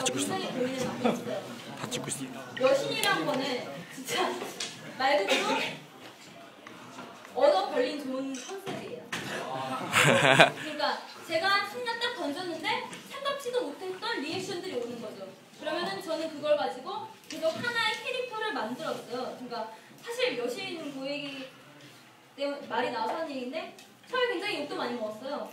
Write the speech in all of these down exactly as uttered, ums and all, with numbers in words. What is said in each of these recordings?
다 찍고 있어. 고민을 많이 했어요. 다 찍고 있어. 여신이란 거는 진짜 말 그대로 얻어 걸린 좋은 컨셉이에요. 그러니까 제가 순간 딱 던졌는데 생각지도 못했던 리액션들이 오는 거죠. 그러면은 저는 그걸 가지고 계속 하나의 캐릭터를 만들었어요. 그러니까 사실 여신 고얘기 때문에 말이 나와서 하는 얘기인데 처음에 굉장히 욕도 많이 먹었어요.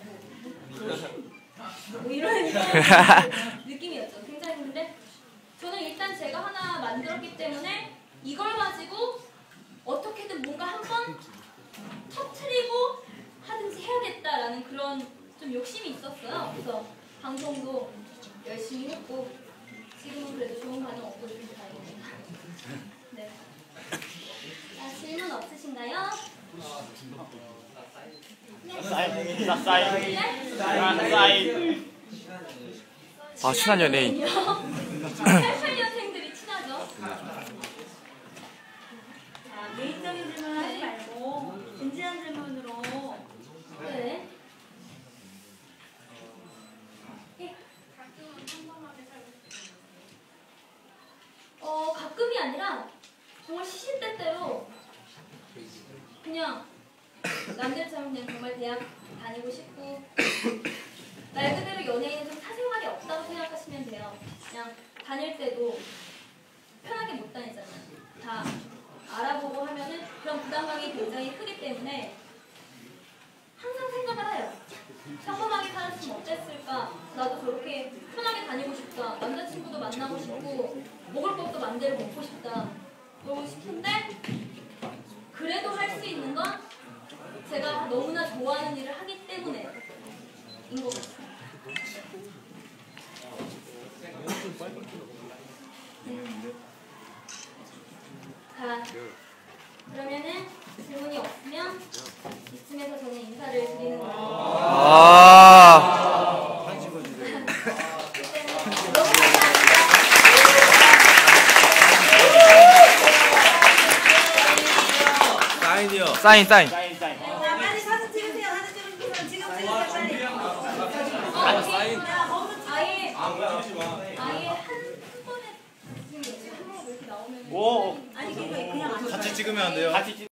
뭐 이런 느낌이었죠. 굉장히. 근데 저는 일단 제가 하나 만들었기 때문에 이걸 가지고 어떻게든 뭔가 한번 터트리고 하든지 해야겠다라는 그런 좀 욕심이 있었어요. 그래서 방송도 열심히 했고 지금은 그래도 좋은 반응 없고 좀 다행이네요. 네. 자, 질문 없으신가요? 네. 사인, 나 사인, 네? 나 사인. 아, 친한 연예인. 팔십팔 년생들이 친하죠? 자, 개인적인 질문 하지 말고 진지한 질문으로. 네. 어, 가끔이 아니라 정말 시시때때로 그냥 남들처럼 그냥 정말 대학 다니고 싶고 말 그대로 연예인은 좀 사생활이 없다고 생각하시면 돼요. 그냥 다닐 때도 편하게 못 다니잖아요. 다 알아보고 하면은 그런 부담감이 굉장히 크기 때문에 항상 생각을 해요. 평범하게 살았으면 어땠을까? 나도 저렇게 편하게 다니고 싶다. 남자친구도 만나고 싶고 먹을 것도 맘대로 먹고 싶다. 그러고 싶은데 그래도 할 수 있는 건 제가 너무나 좋아하는 일을 하기 때문에 인 것 같아요. 자, 그러면은 질문이 없으면 이쯤에서 저는 인사를 드리는 거예요. 아. 너무 사인이요. 사인, 사인. 사인, 사인. 자, 빨리 사진 찍으세요. 사진 찍으세요. 지금 찍으세요. 빨리. 어, 사인. 자, 어머, 아예 아, 찍지 마. 아예 한 번에 지금 한 번에 이렇게 나오면 오. 아니, 그러니까 그냥 안 같이 찍으면 안 돼요. 같이